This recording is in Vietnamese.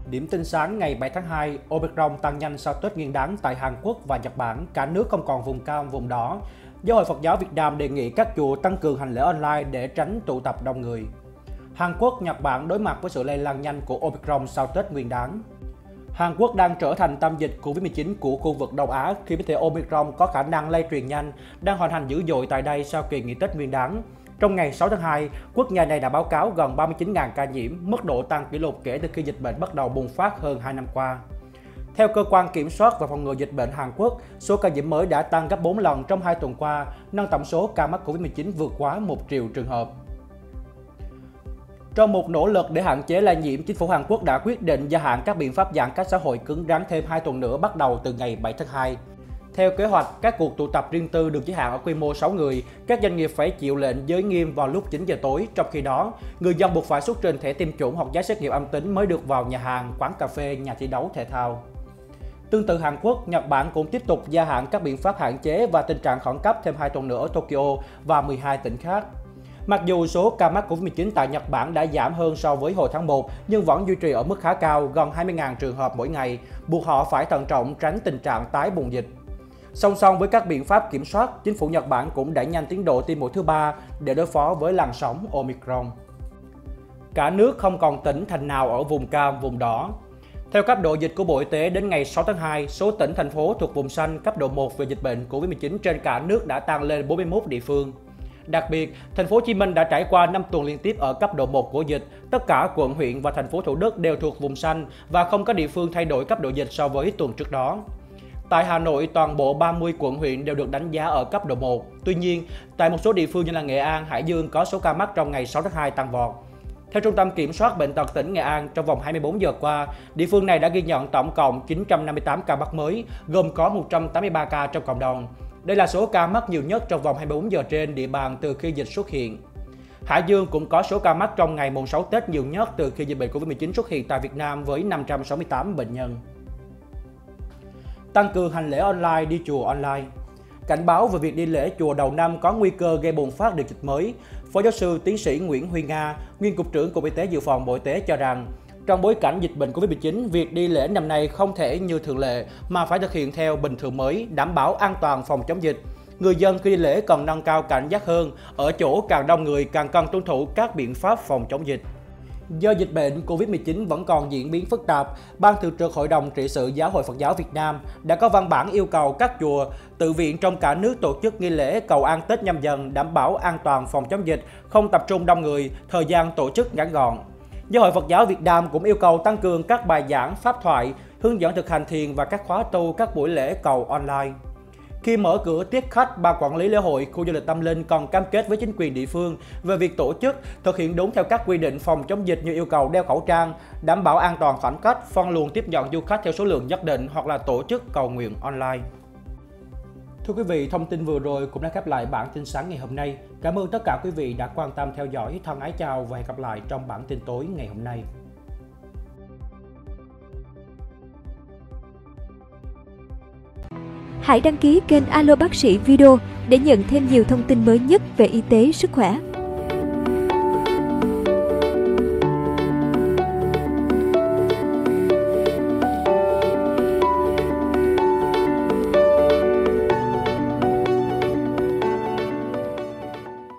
Điểm tin sáng ngày 7 tháng 2, Omicron tăng nhanh sau Tết Nguyên đán tại Hàn Quốc và Nhật Bản, cả nước không còn vùng cam, vùng đỏ. Giáo hội Phật giáo Việt Nam đề nghị các chùa tăng cường hành lễ online để tránh tụ tập đông người. Hàn Quốc, Nhật Bản đối mặt với sự lây lan nhanh của Omicron sau Tết Nguyên đán. Hàn Quốc đang trở thành tâm dịch Covid-19 của khu vực Đông Á khi biến thể Omicron có khả năng lây truyền nhanh, đang hoành hành dữ dội tại đây sau kỳ nghỉ Tết Nguyên đán. Trong ngày 6 tháng 2, quốc gia này đã báo cáo gần 39.000 ca nhiễm, mức độ tăng kỷ lục kể từ khi dịch bệnh bắt đầu bùng phát hơn 2 năm qua. Theo Cơ quan Kiểm soát và Phòng ngừa Dịch bệnh Hàn Quốc, số ca nhiễm mới đã tăng gấp 4 lần trong 2 tuần qua, nâng tổng số ca mắc Covid-19 vượt quá 1 triệu trường hợp. Trong một nỗ lực để hạn chế lây nhiễm, chính phủ Hàn Quốc đã quyết định gia hạn các biện pháp giãn cách xã hội cứng rắn thêm 2 tuần nữa bắt đầu từ ngày 7 tháng 2. Theo kế hoạch, các cuộc tụ tập riêng tư được giới hạn ở quy mô 6 người, các doanh nghiệp phải chịu lệnh giới nghiêm vào lúc 9 giờ tối. Trong khi đó, người dân buộc phải xuất trình thẻ tiêm chủng hoặc giấy xét nghiệm âm tính mới được vào nhà hàng, quán cà phê, nhà thi đấu thể thao. Tương tự Hàn Quốc, Nhật Bản cũng tiếp tục gia hạn các biện pháp hạn chế và tình trạng khẩn cấp thêm 2 tuần nữa ở Tokyo và 12 tỉnh khác. Mặc dù số ca mắc Covid-19 tại Nhật Bản đã giảm hơn so với hồi tháng 1, nhưng vẫn duy trì ở mức khá cao, gần 20.000 trường hợp mỗi ngày, buộc họ phải thận trọng tránh tình trạng tái bùng dịch. Song song với các biện pháp kiểm soát, chính phủ Nhật Bản cũng đẩy nhanh tiến độ tiêm mũi thứ 3 để đối phó với làn sóng Omicron. Cả nước không còn tỉnh thành nào ở vùng cam, vùng đỏ. Theo cấp độ dịch của Bộ Y tế, đến ngày 6 tháng 2, số tỉnh, thành phố thuộc vùng xanh cấp độ 1 về dịch bệnh Covid-19 trên cả nước đã tăng lên 41 địa phương. Đặc biệt, thành phố Hồ Chí Minh đã trải qua 5 tuần liên tiếp ở cấp độ 1 của dịch. Tất cả quận, huyện và thành phố Thủ Đức đều thuộc vùng xanh và không có địa phương thay đổi cấp độ dịch so với tuần trước đó. Tại Hà Nội, toàn bộ 30 quận huyện đều được đánh giá ở cấp độ 1. Tuy nhiên, tại một số địa phương như là Nghệ An, Hải Dương có số ca mắc trong ngày 6 tháng 2 tăng vọt. Theo Trung tâm Kiểm soát Bệnh tật tỉnh Nghệ An, trong vòng 24 giờ qua, địa phương này đã ghi nhận tổng cộng 958 ca mắc mới, gồm có 183 ca trong cộng đồng. Đây là số ca mắc nhiều nhất trong vòng 24 giờ trên địa bàn từ khi dịch xuất hiện. Hải Dương cũng có số ca mắc trong ngày mùng 6 Tết nhiều nhất từ khi dịch bệnh Covid-19 xuất hiện tại Việt Nam với 568 bệnh nhân. Tăng cường hành lễ online, đi chùa online. Cảnh báo về việc đi lễ chùa đầu năm có nguy cơ gây bùng phát đợt dịch mới, Phó giáo sư tiến sĩ Nguyễn Huy Nga, nguyên Cục trưởng Cục Y tế Dự phòng Bộ Y tế cho rằng, trong bối cảnh dịch bệnh Covid-19, việc đi lễ năm nay không thể như thường lệ mà phải thực hiện theo bình thường mới, đảm bảo an toàn phòng chống dịch. Người dân khi đi lễ cần nâng cao cảnh giác hơn, ở chỗ càng đông người càng cần tuân thủ các biện pháp phòng chống dịch. Do dịch bệnh Covid-19 vẫn còn diễn biến phức tạp, Ban Thường trực Hội đồng Trị sự Giáo hội Phật giáo Việt Nam đã có văn bản yêu cầu các chùa, tự viện trong cả nước tổ chức nghi lễ cầu an Tết Nhâm Dần đảm bảo an toàn phòng chống dịch, không tập trung đông người, thời gian tổ chức ngắn gọn. Giáo hội Phật giáo Việt Nam cũng yêu cầu tăng cường các bài giảng, pháp thoại, hướng dẫn thực hành thiền và các khóa tu, các buổi lễ cầu online. Khi mở cửa tiếp khách, Ban quản lý lễ hội, khu du lịch tâm linh còn cam kết với chính quyền địa phương về việc tổ chức thực hiện đúng theo các quy định phòng chống dịch như yêu cầu đeo khẩu trang, đảm bảo an toàn khoảng cách, phân luồng tiếp nhận du khách theo số lượng nhất định hoặc là tổ chức cầu nguyện online. Thưa quý vị, thông tin vừa rồi cũng đã khép lại bản tin sáng ngày hôm nay. Cảm ơn tất cả quý vị đã quan tâm theo dõi. Thân ái chào và hẹn gặp lại trong bản tin tối ngày hôm nay. Hãy đăng ký kênh Alo Bác sĩ Video để nhận thêm nhiều thông tin mới nhất về y tế, sức khỏe.